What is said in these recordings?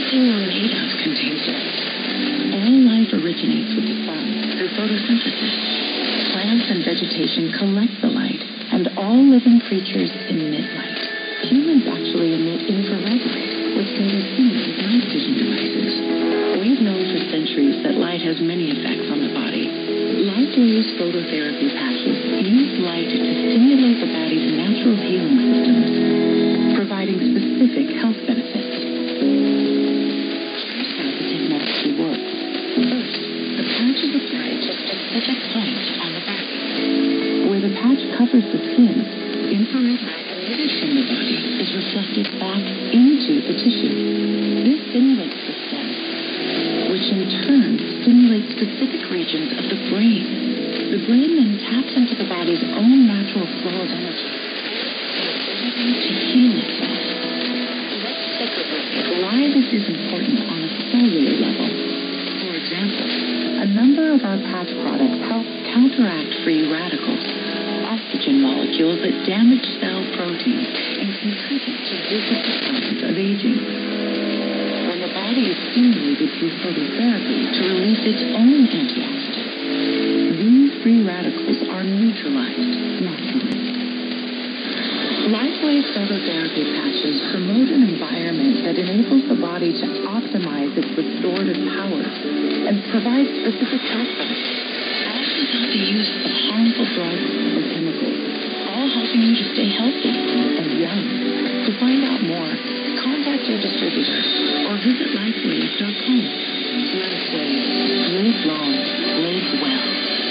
Everything we're made of contains light. All life originates with the sun through photosynthesis. Plants and vegetation collect the light, and all living creatures emit light. Humans actually emit infrared light, which can be seen with night vision devices. We've known for centuries that light has many effects on the body. LifeWave's phototherapy patches use light to stimulate the body's natural healing systems, providing specific health benefits. Here's how the technology works. First, the patch is applied to a specific point on the body. Where the patch covers the skin, infrared light emitted from the body is reflected back into the tissue. This stimulates the stem, which in turn stimulates specific regions of the brain. The brain then taps into the body's own natural flow of energy, the ability to heal itself. Let's take a look at why this is important on a cellular level. For example, a number of our patch products help counteract free radicals, oxygen molecules that damage cell proteins and contribute to visible signs of aging. When the body is stimulated through phototherapy to release its own antioxidants, these free radicals are neutralized naturally. LifeWave phototherapy patches promote an environment that enables the body to optimize its restorative powers and provide specific health benefits, all without the use of harmful drugs or chemicals, all helping you to stay healthy and young. To find out more, contact your distributor or visit lifewave.com. LifeWave. Live long. Live well.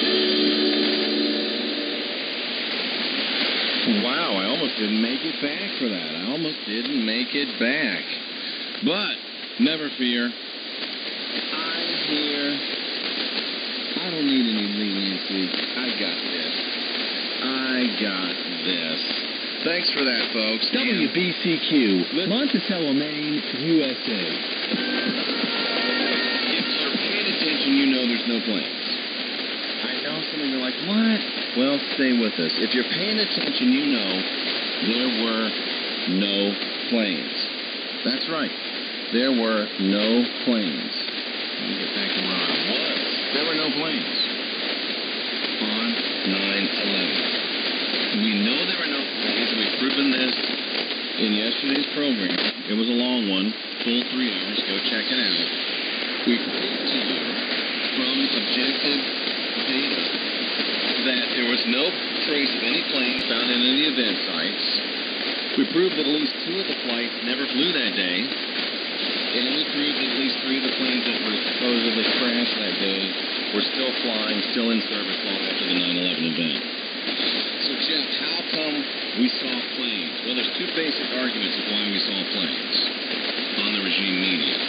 Wow, I almost didn't make it back for that. I almost didn't make it back. But, never fear. I'm here. I don't need any leniency. I got this. Thanks for that, folks. WBCQ, Monticello, Maine, USA. If you're paying attention, you know there's no planes. I know some of you are like, what? Well, stay with us. If you're paying attention, you know there were no planes. That's right. There were no planes. Let me get back to where I was. There were no planes on 9/11. We know there were no planes, and we've proven this in yesterday's program. It was a long one, full 3 hours. Go check it out. We proved to you from objective data that there was no trace of any plane found in any event sites. We proved that at least 2 of the flights never flew that day. And we proved that at least 3 of the planes that were supposedly crashed that day were still flying, still in service long after the 9/11 event. So, Jeff, how come we saw planes? Well, there's 2 basic arguments of why we saw planes on the regime media.